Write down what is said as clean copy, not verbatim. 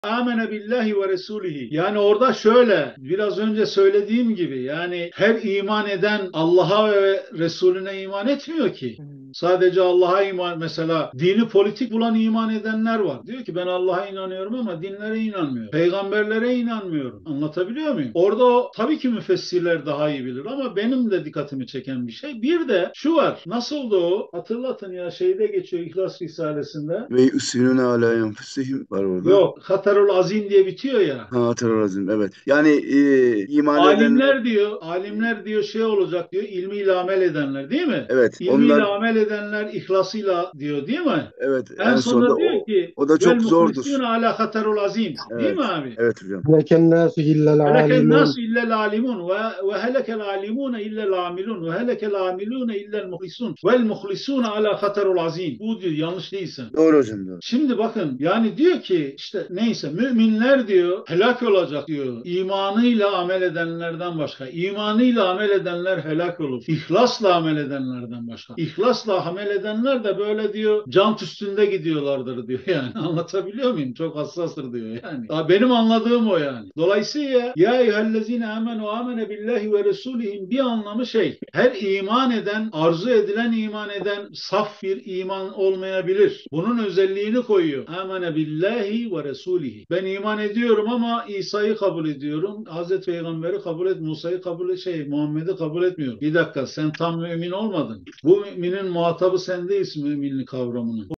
amene billahi ve resulihi. Yani orada şöyle biraz önce söylediğim gibi yani her iman eden Allah'a ve Resulüne iman etmiyor ki. Sadece Allah'a iman, mesela dini politik bulan iman edenler var. Diyor ki ben Allah'a inanıyorum ama dinlere inanmıyorum. Peygamberlere inanmıyorum. Anlatabiliyor muyum? Orada tabii ki müfessirler daha iyi bilir ama benim de dikkatimi çeken bir şey. Bir de şu var. Nasıldı o? Hatırlatın ya, şeyde geçiyor İhlas Risalesi'nde. Ve yusirune ala enfusihim var orada. Yok, Hatarul Azim diye bitiyor ya. Ha, terörizm, evet. Yani iman edenler, Alimler diyor şey olacak diyor, ilmiyle amel edenler değil mi? evet, İlmiyle onlar, amel edenler ihlasıyla diyor değil mi? evet, En en sonunda sonunda diyor ki o da vel çok zordur. muhlisûne ala haterul azim. Değil mi Evet. abi? Evet hocam. لكن الناس إلا Helekel العالمون. nasu illel alimun ve helekel alimune illel amilun ve helekel amilune illel muhlisun vel muhlisune ala haterul azim. Bu diyor, yanlış değilse. Doğru hocam, doğru. Şimdi bakın yani diyor ki işte neyse müminler diyor helak olacak diyor. İmanıyla amel edenlerden başka. İmanıyla amel edenler helak olur. İhlasla amel edenlerden başka. İhlasla amel edenler de böyle diyor cant üstünde gidiyorlardır diyor yani. Anlatabiliyor muyum? Çok hassastır diyor yani. Daha benim anladığım o yani. Dolayısıyla ya eyyühellezine amenu amene billahi ve resulihim bir anlamı şey. Her iman eden, arzu edilen iman eden saf bir iman olmayabilir. Bunun özelliğini koyuyor. Amene billahi ve resulihi. Ben iman ediyorum ama İsa'yı kabul ediyorum. Hazreti Peygamber'i kabul et, Musa'yı kabul et, Muhammed'i kabul etmiyorum. Bir dakika, sen tam mümin olmadın. Bu müminin muhatabı sen değilsin, müminlik kavramının.